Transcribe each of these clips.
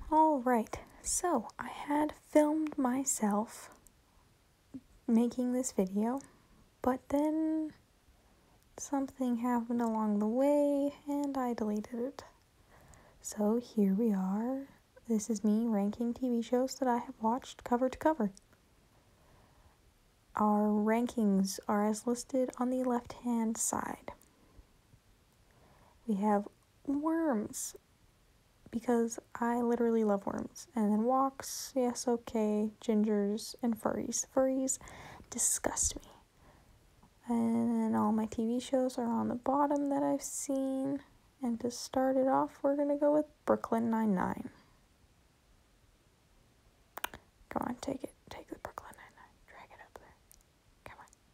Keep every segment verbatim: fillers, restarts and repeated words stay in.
Alright, so I had filmed myself making this video, but then something happened along the way and I deleted it. So here we are. This is me ranking T V shows that I have watched cover to cover. Our rankings are as listed on the left-hand side. We have Worms, because I literally love worms. And then Walks, Yes Okay, Gingers, and Furries. Furries disgust me. And then all my T V shows are on the bottom that I've seen. And to start it off, we're going to go with Brooklyn Nine-Nine. Come on, take it. Take the Brooklyn Nine-Nine. Drag it up there. Come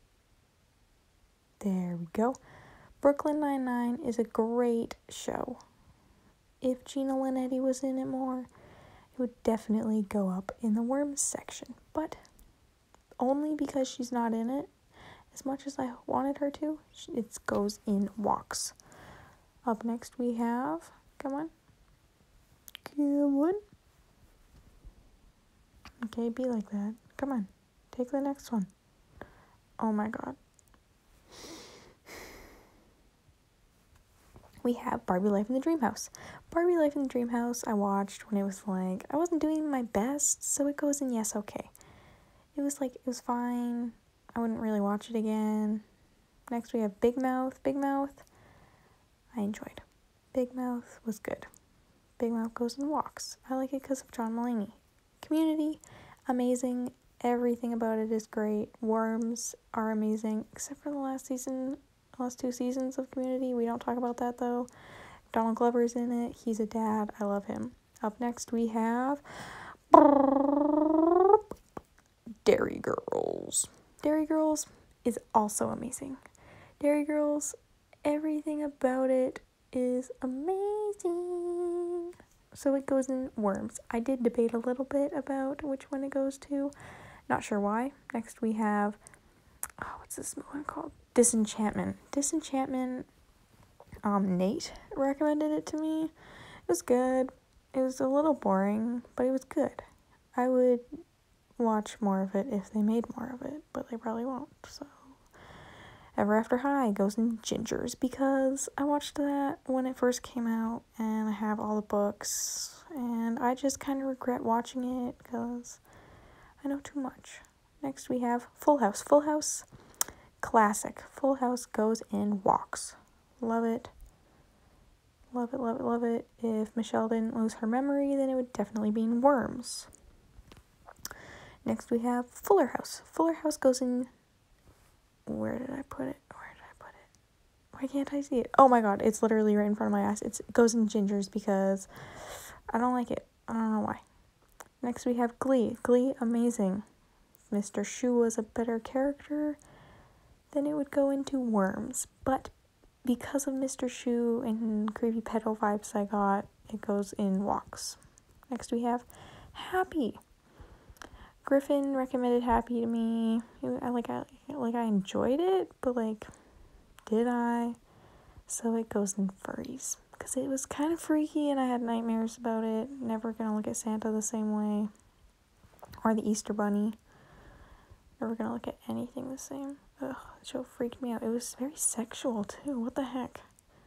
on. There we go. Brooklyn Nine-Nine is a great show. If Gina Linetti was in it more, it would definitely go up in the Worms section. But only because she's not in it, as much as I wanted her to, it goes in Walks. Up next we have, come on, come on. Okay, be like that. Come on, take the next one. Oh my god. We have Barbie Life in the Dream House. Barbie Life in the Dream House I watched when it was like, I wasn't doing my best, so it goes in Yes Okay. It was like, it was fine. I wouldn't really watch it again. Next we have Big Mouth. Big Mouth, I enjoyed. Big Mouth was good. Big Mouth goes in Walks. I like it because of John Mulaney. Community, amazing. Everything about it is great. Worms are amazing, except for the last season. Last two seasons of Community. We don't talk about that though. Donald Glover's in it. He's a dad. I love him. Up next we have Derry Girls. Derry Girls is also amazing. Derry Girls, everything about it is amazing. So it goes in Worms. I did debate a little bit about which one it goes to. Not sure why. Next we have, oh, what's this one called? Disenchantment. Disenchantment, um, Nate recommended it to me. It was good. It was a little boring, but it was good. I would watch more of it if they made more of it, but they probably won't, so. Ever After High goes in Gingers, because I watched that when it first came out, and I have all the books, and I just kind of regret watching it, because I know too much. Next we have Full House. Full House, classic. Full House goes in Walks. Love it. Love it, love it, love it. If Michelle didn't lose her memory, then it would definitely be in Worms. Next we have Fuller House. Fuller House goes in, where did I put it? Where did I put it? Why can't I see it? Oh my god, it's literally right in front of my eyes. It's, it goes in Gingers because I don't like it. I don't know why. Next we have Glee. Glee, amazing. If Mister Schue was a better character, then it would go into Worms. But because of Mister Schue and creepy pedo vibes I got, it goes in Walks. Next we have Happy. Griffin recommended Happy to me. I like I like I enjoyed it, but like, did I? So it goes in Furries because it was kind of freaky and I had nightmares about it. Never gonna look at Santa the same way, or the Easter Bunny. Never gonna look at anything the same. Ugh, the show freaked me out. It was very sexual too. What the heck?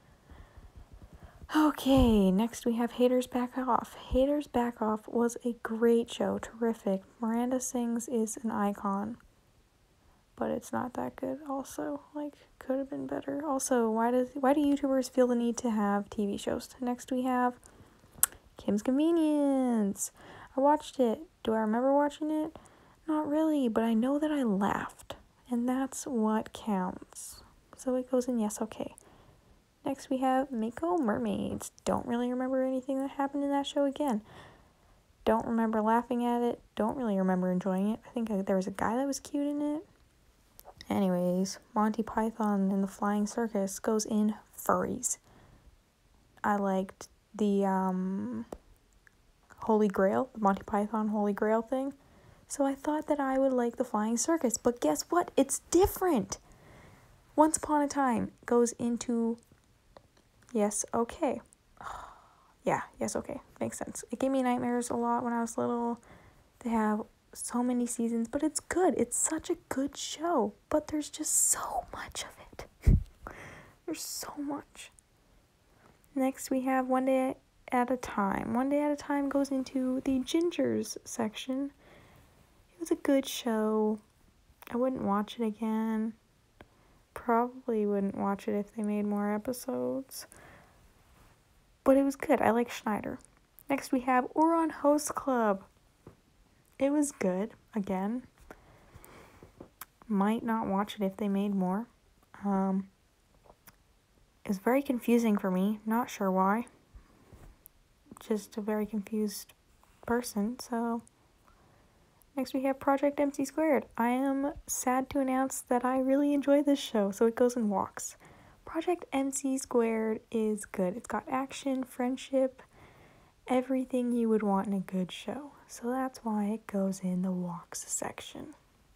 Okay, next we have Haters Back Off. Haters Back Off was a great show, terrific. Miranda Sings is an icon, but it's not that good also. Like, could have been better. Also, why does why do YouTubers feel the need to have T V shows? Next we have Kim's Convenience. I watched it. Do I remember watching it? Not really, but I know that I laughed, and that's what counts. So it goes in Yes Okay. Next we have Mako Mermaids. Don't really remember anything that happened in that show again. Don't remember laughing at it. Don't really remember enjoying it. I think there was a guy that was cute in it. Anyways, Monty Python and the Flying Circus goes in Furries. I liked the um, Holy Grail, the Monty Python Holy Grail thing. So I thought that I would like the Flying Circus. But guess what? It's different. Once Upon a Time goes into Yes Okay. Yeah, yes, okay. Makes sense. It gave me nightmares a lot when I was little. They have so many seasons, but it's good. It's such a good show, but there's just so much of it. There's so much. Next, we have One Day at a Time. One Day at a Time goes into the Gingers section. It was a good show. I wouldn't watch it again. Probably wouldn't watch it if they made more episodes. But it was good. I like Schneider. Next, we have Ouran Host Club. It was good, again. Might not watch it if they made more. Um, it was very confusing for me. Not sure why. Just a very confused person, so... Next we have Project M C Squared. I am sad to announce that I really enjoy this show, so it goes in walks. Project M C Squared is good. It's got action, friendship, everything you would want in a good show. So that's why it goes in the walks section.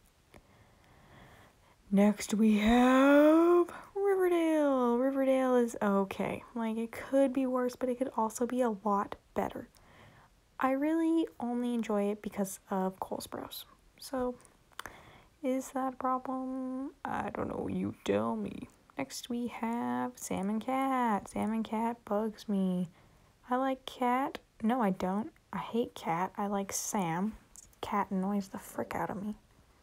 Next we have Riverdale. Riverdale is okay. Like, it could be worse, but it could also be a lot better. I really only enjoy it because of Cole Sprouse. So, is that a problem? I don't know. You tell me. Next we have Sam and Cat. Sam and Cat bugs me. I like Cat. No, I don't. I hate Cat. I like Sam. Cat annoys the frick out of me.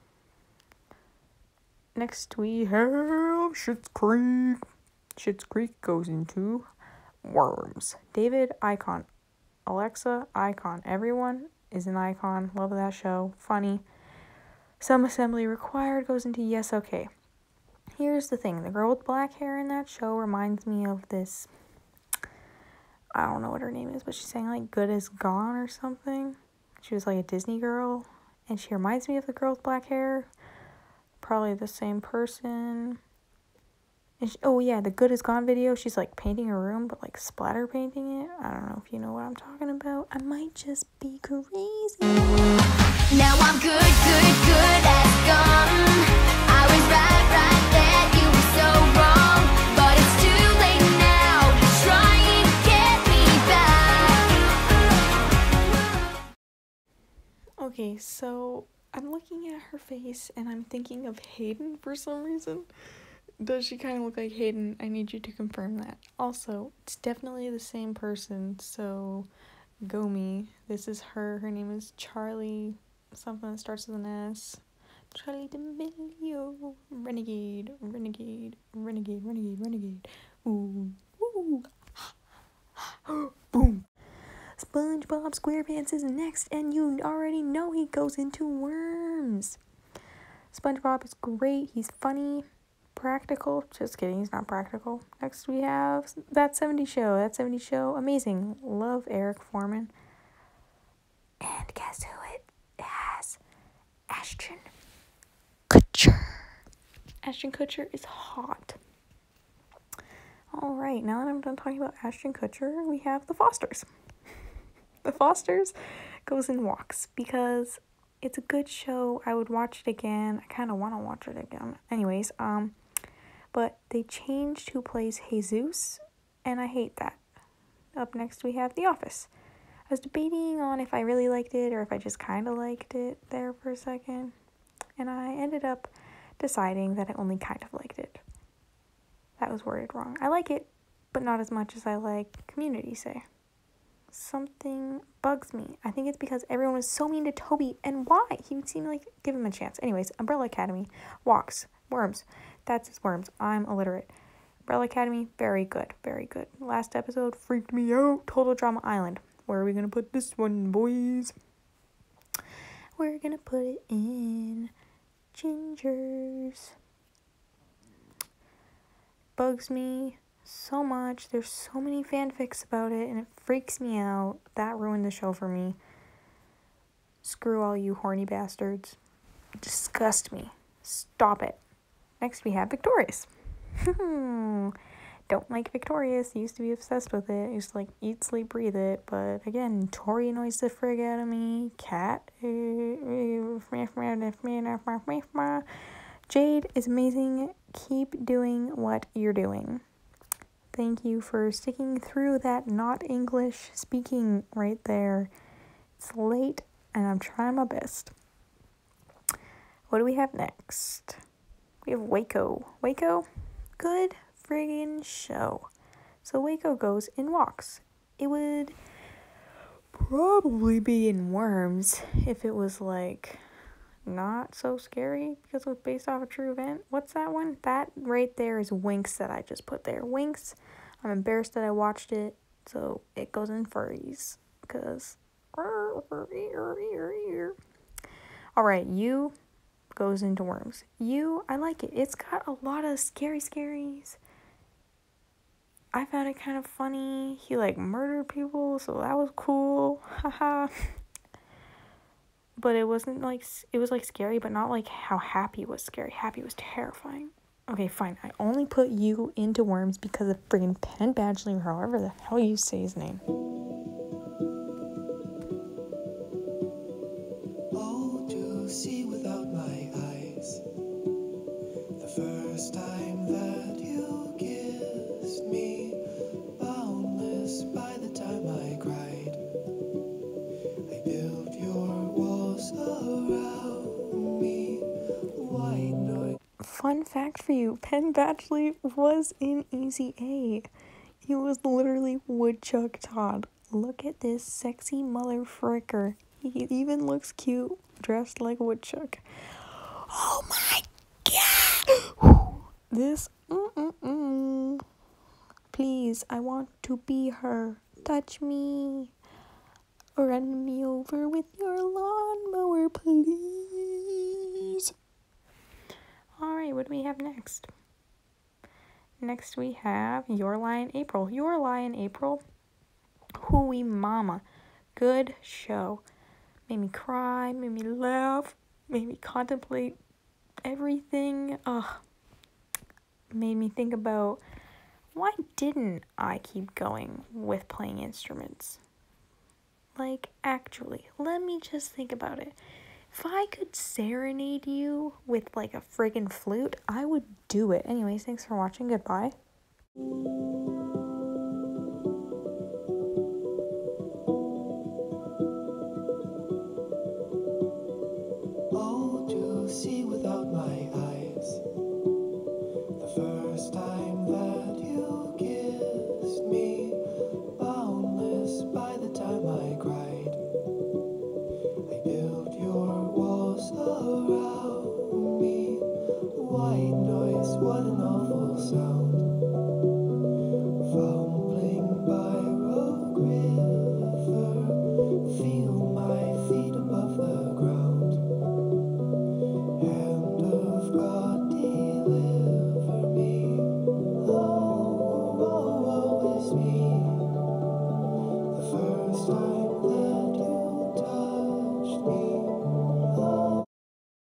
Next we have Schitt's Creek. Schitt's Creek goes into Worms. David, icon. Alexa, icon. Everyone is an icon. Love that show. Funny. Some assembly required goes into yes, okay. Here's the thing. The girl with black hair in that show reminds me of this... I don't know what her name is, but she's saying like Good Is Gone or something. She was like a Disney girl. And she reminds me of the girl with black hair. Probably the same person. And she, oh yeah, the Good Is Gone video, she's like painting her room, but like splatter painting it. I don't know if you know what I'm talking about. I might just be crazy. Now I'm good, good, good as gone. I was right, right there, you were so wrong. But it's too late now to try and get me back. Okay, so I'm looking at her face and I'm thinking of Hayden for some reason. Does she kind of look like Hayden? I need you to confirm that. Also, it's definitely the same person, so go me. This is her. Her name is Charlie, something that starts with an S. Charlie D'Amelio. Renegade, renegade, renegade, renegade, renegade. Ooh, ooh. Boom. SpongeBob SquarePants is next, and you already know he goes into Worms. SpongeBob is great. He's funny. Practical. Just kidding, he's not practical. Next we have That seventies Show. That seventies Show, amazing. Love Eric Foreman. And guess who it has? Ashton Kutcher. Ashton Kutcher is hot. Alright, now that I'm done talking about Ashton Kutcher, we have The Fosters. The Fosters goes in walks because it's a good show. I would watch it again. I kind of want to watch it again. Anyways, um, but they changed who plays Jesus, and I hate that. Up next, we have The Office. I was debating on if I really liked it or if I just kind of liked it there for a second, and I ended up deciding that I only kind of liked it. That was worded wrong. I like it, but not as much as I like Community, say. Something bugs me. I think it's because everyone was so mean to Toby, and why? He would seem like give him a chance. Anyways, Umbrella Academy, walks, Worms. That's his Worms. I'm illiterate. Umbrella Academy, very good, very good. Last episode freaked me out. Total Drama Island. Where are we gonna put this one, boys? We're gonna put it in Gingers. Bugs me so much. There's so many fanfics about it, and it freaks me out. That ruined the show for me. Screw all you horny bastards. Disgust me. Stop it. Next we have Victorious. Don't like Victorious. Used to be obsessed with it. Used to like eat, sleep, breathe it. But again, Tori annoys the frig out of me. Cat. Jade is amazing. Keep doing what you're doing. Thank you for sticking through that not English speaking right there. It's late and I'm trying my best. What do we have next? We have Waco. Waco? Good friggin' show. So Waco goes and walks. It would probably be in Worms if it was like not so scary because it was based off a true event. What's that one? That right there is Winx that I just put there. Winx. I'm embarrassed that I watched it, so it goes in furries because. All right, You goes into Worms. You, I like it. It's got a lot of scary scaries. I found it kind of funny. He like murdered people, so that was cool. Haha. But it wasn't like, it was like scary, but not like how Happy was scary. Happy was terrifying. Okay, fine. I only put You into Worms because of friggin' Penn Badgley, or however the hell you say his name. Oh, to see without my eyes. The first time that you kissed me, boundless by the time I cried. I built your walls around me. Why not? Fun fact for you, Penn Badgley was in Easy A. He was literally Woodchuck Todd. Look at this sexy mother fricker. He even looks cute, dressed like Woodchuck. Oh my god! This, mm-mm-mm. Please, I want to be her. Touch me. Run me over with your lawnmower, please. Alright, what do we have next? Next we have Your Lie in April. Your Lie in April. Hooey Mama. Good show. Made me cry, made me laugh, made me contemplate everything. Ugh. Made me think about why didn't I keep going with playing instruments? Like, actually, let me just think about it. If I could serenade you with, like, a friggin' flute, I would do it. Anyways, thanks for watching. Goodbye.